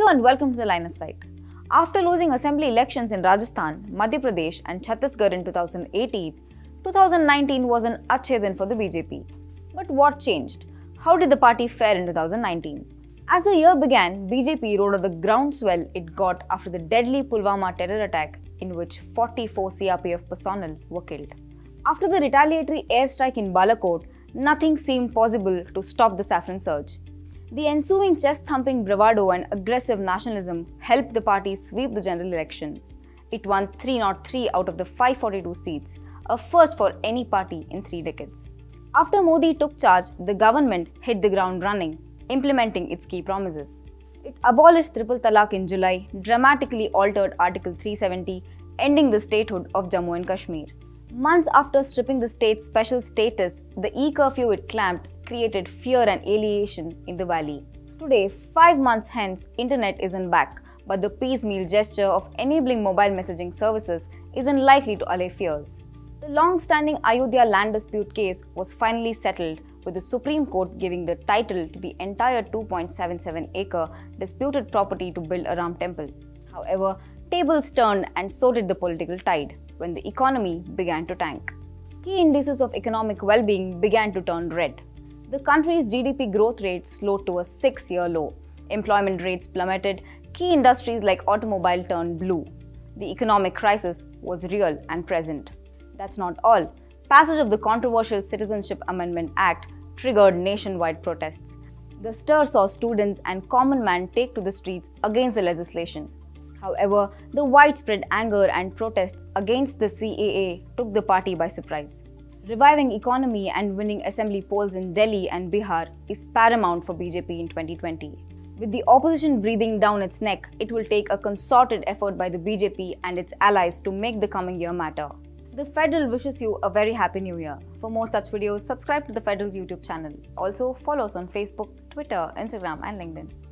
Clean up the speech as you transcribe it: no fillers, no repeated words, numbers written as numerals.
Hello and welcome to the Line of Sight. After losing assembly elections in Rajasthan, Madhya Pradesh and Chhattisgarh in 2018, 2019 was an achhe din for the BJP. But what changed? How did the party fare in 2019? As the year began, BJP rode on the groundswell it got after the deadly Pulwama terror attack in which 44 CRPF personnel were killed. After the retaliatory airstrike in Balakot, nothing seemed possible to stop the saffron surge. The ensuing chest-thumping bravado and aggressive nationalism helped the party sweep the general election. It won 303 out of the 542 seats, a first for any party in 3 decades. After Modi took charge, the government hit the ground running, implementing its key promises. It abolished Triple Talaq in July, dramatically altered Article 370, ending the statehood of Jammu and Kashmir. Months after stripping the state's special status, the e-curfew it clamped created fear and alienation in the valley. Today, 5 months hence, internet isn't back, but the piecemeal gesture of enabling mobile messaging services isn't likely to allay fears. The long-standing Ayodhya land dispute case was finally settled, with the Supreme Court giving the title to the entire 2.77-acre disputed property to build a Ram temple. However, tables turned and so did the political tide when the economy began to tank. Key indices of economic well-being began to turn red. The country's GDP growth rate slowed to a 6-year low. Employment rates plummeted. Key industries like automobile turned blue. The economic crisis was real and present. That's not all. Passage of the controversial Citizenship Amendment Act triggered nationwide protests. The stir saw students and common man take to the streets against the legislation. However, the widespread anger and protests against the CAA took the party by surprise. Reviving economy and winning assembly polls in Delhi and Bihar is paramount for BJP in 2020. With the opposition breathing down its neck, it will take a concerted effort by the BJP and its allies to make the coming year matter. The Federal wishes you a very happy new year. For more such videos, subscribe to the Federal's YouTube channel. Also, follow us on Facebook, Twitter, Instagram and LinkedIn.